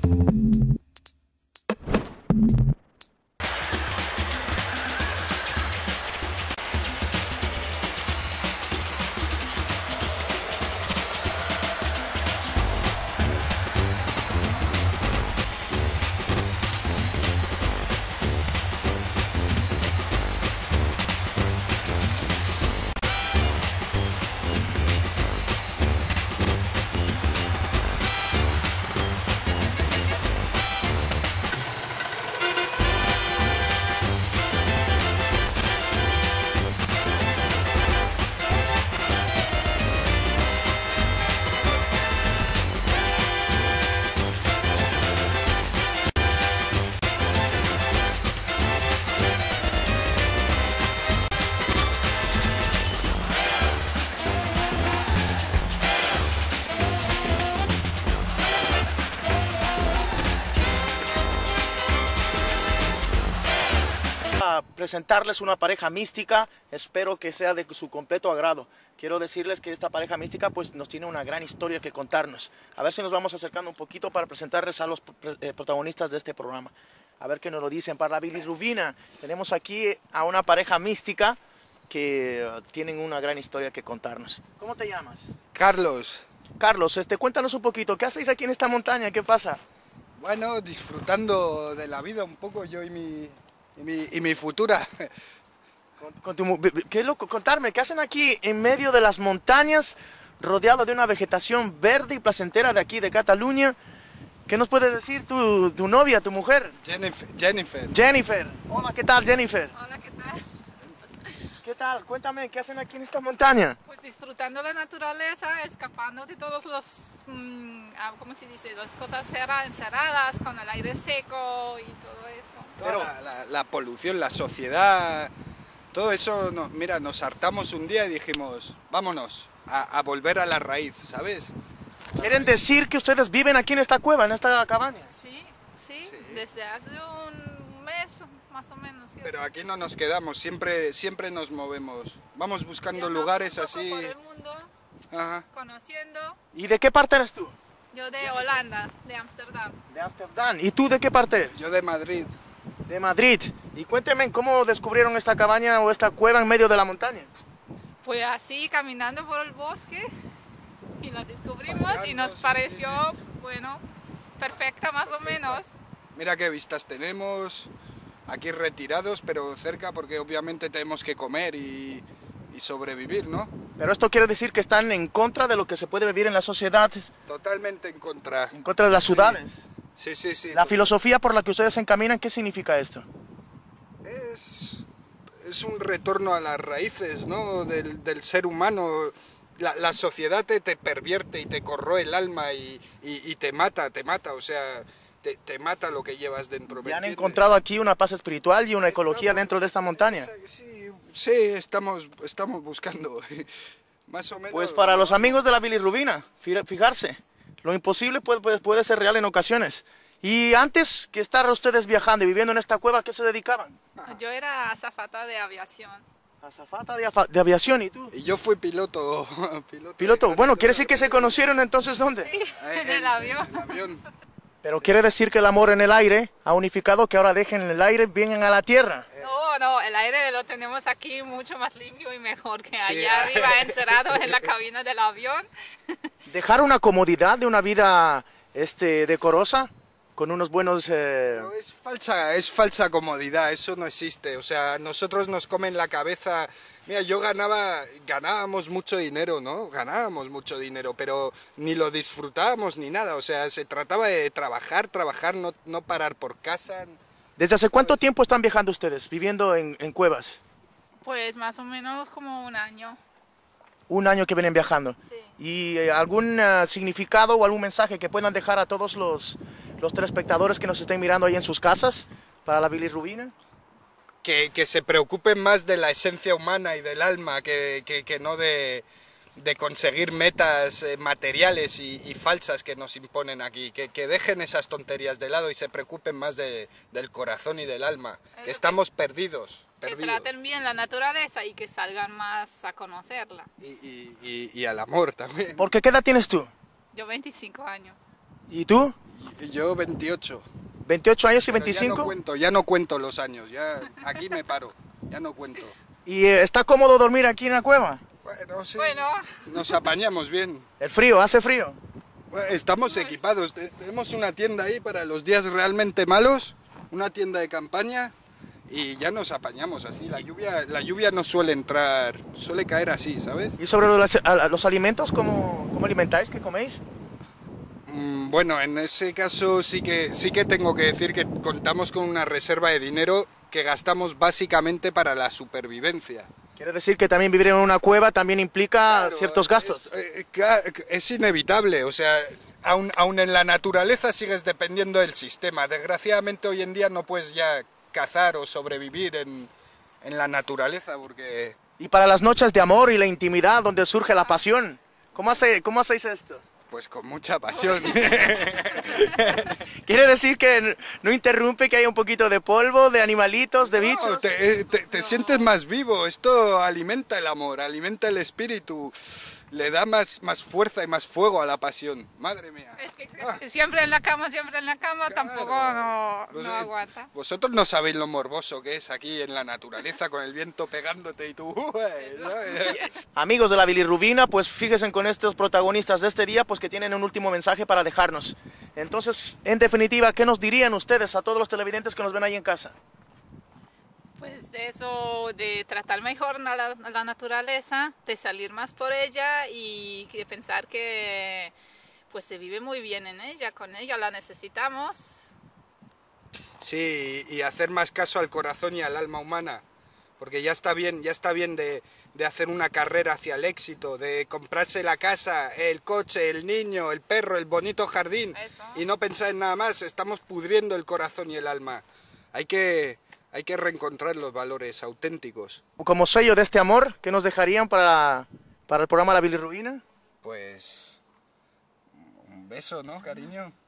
Presentarles una pareja mística, espero que sea de su completo agrado. Quiero decirles que esta pareja mística pues nos tiene una gran historia que contarnos. A ver si nos vamos acercando un poquito para presentarles a los protagonistas de este programa. A ver qué nos lo dicen. Para la bilirrubina tenemos aquí a una pareja mística que tienen una gran historia que contarnos. ¿Cómo te llamas? Carlos. Carlos, cuéntanos un poquito, ¿qué hacéis aquí en esta montaña? ¿Qué pasa? Bueno, disfrutando de la vida un poco, yo y mi futura. Qué loco, contarme, ¿qué hacen aquí en medio de las montañas, rodeado de una vegetación verde y placentera de aquí, de Cataluña? ¿Qué nos puede decir tu novia, tu mujer? Jennifer. Jennifer. Hola, ¿qué tal, Jennifer? Hola, ¿qué tal? ¿Qué tal? Cuéntame, ¿qué hacen aquí en esta montaña? Pues disfrutando la naturaleza, escapando de todos los, ¿cómo se dice? Las cosas encerradas, con el aire seco y todo eso. Toda la polución, la sociedad, todo eso, mira, nos hartamos un día y dijimos, vámonos a volver a la raíz, ¿sabes? ¿Quieren decir que ustedes viven aquí en esta cueva, en esta cabaña? Sí, desde hace un mes más o menos. ¿Cierto? Pero aquí no nos quedamos, siempre nos movemos. Vamos buscando Viajamos lugares un poco así. por el mundo, Ajá. conociendo. ¿Y de qué parte eres tú? Yo de Holanda, de Ámsterdam. De Ámsterdam. ¿Y tú de qué parte eres? Yo de Madrid. De Madrid. Y cuénteme, ¿cómo descubrieron esta cabaña o esta cueva en medio de la montaña? Pues así, caminando por el bosque, y la descubrimos y nos Paseando, pareció, sí. bueno, perfecta más o menos. Mira qué vistas tenemos, aquí retirados, pero cerca porque obviamente tenemos que comer y sobrevivir, ¿no? Pero esto quiere decir que están en contra de lo que se puede vivir en la sociedad, Totalmente en contra. en contra de las ciudades. Sí. La filosofía por la que ustedes se encaminan, ¿qué significa esto? Es un retorno a las raíces, ¿no? del ser humano. La sociedad te pervierte y te corroe el alma y te mata, o sea, te mata lo que llevas dentro. ¿Y han encontrado aquí una paz espiritual y una ecología dentro de esta montaña? Sí, estamos buscando, más o menos. Pues para los amigos de la bilirrubina, fijarse, lo imposible puede ser real en ocasiones. Y antes que estar ustedes viajando y viviendo en esta cueva, ¿a qué se dedicaban? Yo era azafata de aviación. Azafata de aviación, ¿y tú? Y yo fui piloto. Piloto, bueno, ¿quiere decir que se conocieron entonces dónde? Sí, en el avión. En el avión. Pero quiere decir que el amor en el aire ha unificado, que ahora dejen el aire, vengan a la tierra. No, el aire lo tenemos aquí mucho más limpio y mejor que Sí. allá arriba, encerrados en la cabina del avión. Dejar una comodidad de una vida decorosa, con unos buenos... No, es falsa comodidad, eso no existe. O sea, nosotros nos comen la cabeza. Mira, ganábamos mucho dinero, ¿no? Ganábamos mucho dinero, pero ni lo disfrutábamos ni nada. O sea, se trataba de trabajar, no parar por casa. ¿Desde hace cuánto tiempo están viajando ustedes, viviendo en cuevas? Pues más o menos como un año. Un año que vienen viajando. Sí. ¿Y algún significado o algún mensaje que puedan dejar a todos los telespectadores que nos estén mirando ahí en sus casas para la bilirrubina? Que se preocupen más de la esencia humana y del alma que no de conseguir metas materiales y falsas que nos imponen aquí, que dejen esas tonterías de lado y se preocupen más del corazón y del alma, que estamos perdidos. Que traten bien la naturaleza y que salgan más a conocerla. Y al amor también. ¿Por qué edad tienes tú? Yo 25 años. ¿Y tú? Y yo 28. 28 años y Pero 25. ya no cuento los años, ya aquí me paro, ya no cuento. ¿Y está cómodo dormir aquí en la cueva? Bueno, sí, Bueno. nos apañamos bien. El frío, hace frío. Bueno, estamos equipados, tenemos una tienda ahí para los días realmente malos, una tienda de campaña y ya nos apañamos así. La lluvia no suele entrar, suele caer así, ¿sabes? ¿Y sobre los alimentos, cómo alimentáis, qué coméis? Bueno, en ese caso sí que tengo que decir que contamos con una reserva de dinero que gastamos básicamente para la supervivencia. Quiere decir que también vivir en una cueva también implica Claro, ciertos gastos. Es inevitable, o sea, aún en la naturaleza sigues dependiendo del sistema. Desgraciadamente hoy en día no puedes ya cazar o sobrevivir en la naturaleza porque... Y para las noches de amor y la intimidad donde surge la pasión, ¿cómo hacéis esto? Pues con mucha pasión. Quiere decir que no interrumpe que haya un poquito de polvo, de animalitos, de No, bichos. te sientes más vivo, esto alimenta el amor, alimenta el espíritu, le da más fuerza y más fuego a la pasión. Madre mía. Es que siempre en la cama, tampoco no aguanta. Vosotros no sabéis lo morboso que es aquí en la naturaleza con el viento pegándote y tú... Amigos de la bilirrubina, pues fíjense con estos protagonistas de este día, pues que tienen un último mensaje para dejarnos. Entonces, en definitiva, ¿qué nos dirían ustedes a todos los televidentes que nos ven ahí en casa? Pues de eso, de tratar mejor la naturaleza, de salir más por ella y de pensar que pues se vive muy bien en ella, con ella la necesitamos. Sí, y hacer más caso al corazón y al alma humana, porque ya está bien de hacer una carrera hacia el éxito, de comprarse la casa, el coche, el niño, el perro, el bonito jardín, Eso. y no pensar en nada más. Estamos pudriendo el corazón y el alma. Hay que reencontrar los valores auténticos. Como sello de este amor, ¿qué nos dejarían para el programa La Bilirrubina? Pues un beso, ¿no, cariño?